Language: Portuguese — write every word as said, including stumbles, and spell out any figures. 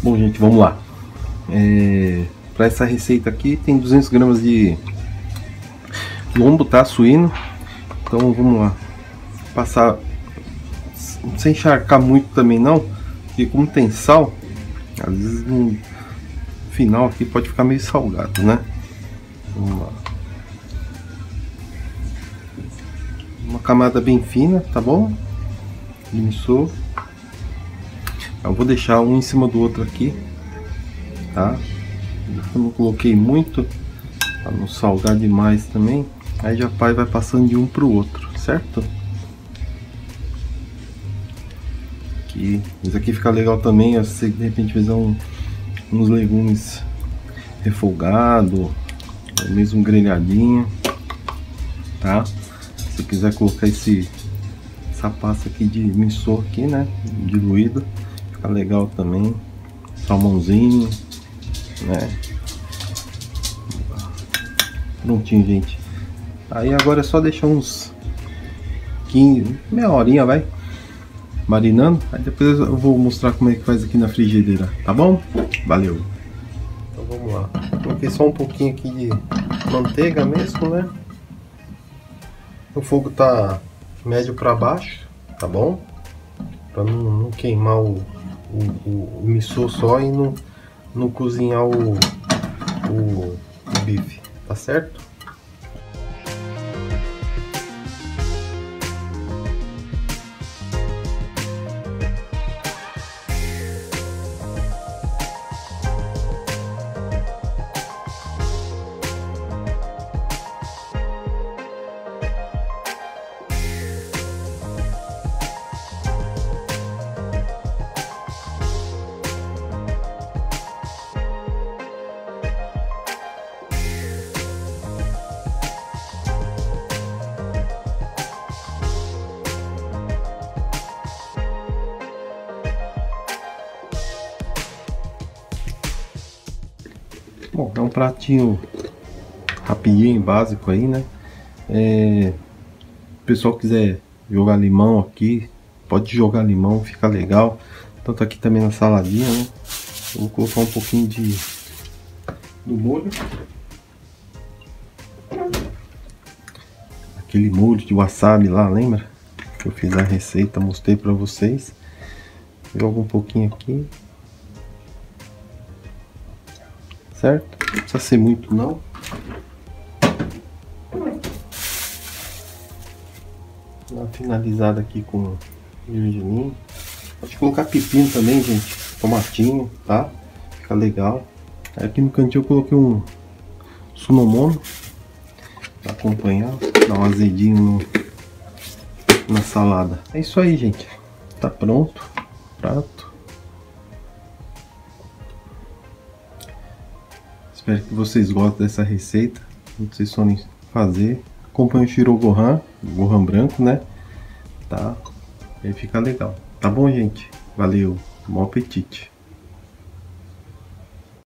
Bom, gente, vamos lá. É, para essa receita aqui tem duzentas gramas de lombo, tá? Suíno. Então vamos lá. Passar sem encharcar muito também não, porque como tem sal, às vezes no final aqui pode ficar meio salgado, né? Vamos lá. Uma camada bem fina, tá bom? Missô. Eu vou deixar um em cima do outro aqui, tá? Eu não coloquei muito para não salgar demais também. Aí já vai vai passando de um para o outro, certo? Aqui, isso aqui fica legal também. Se você de repente fizer um, uns legumes refogado, ou mesmo grelhadinho, tá? Se quiser colocar esse essa pasta aqui de missô aqui, né? Diluído, fica legal também. Salmãozinho, né? Prontinho, gente. Aí agora é só deixar uns quinze, meia horinha, vai, marinando. Aí depois eu vou mostrar como é que faz aqui na frigideira, tá bom? Valeu! Então vamos lá. Coloquei só um pouquinho aqui de manteiga mesmo, né? O fogo tá médio para baixo, tá bom? Para não, não queimar o, o, o, o missô só e não, não cozinhar o, o, o bife, tá certo? Bom, é um pratinho rapidinho, básico aí, né? É, o pessoal quiser jogar limão aqui, pode jogar limão, fica legal. Tanto aqui também na saladinha, né? Eu vou colocar um pouquinho de do molho. Aquele molho de wasabi lá, lembra? Que eu fiz a receita, mostrei pra vocês. Jogo um pouquinho aqui. Certo? Não precisa ser muito não. Dá uma finalizada aqui com gergelim. Pode colocar pepino também, gente. Tomatinho, tá? Fica legal. Aí aqui no cantinho eu coloquei um sunomono pra acompanhar, dar um azedinho no, na salada. É isso aí, gente. Tá pronto o prato. Espero que vocês gostem dessa receita. Não sei se forem fazer. Acompanhe o Shiro Gohan, o Gohan branco, né? Tá? Aí fica legal. Tá bom, gente? Valeu. Bom apetite.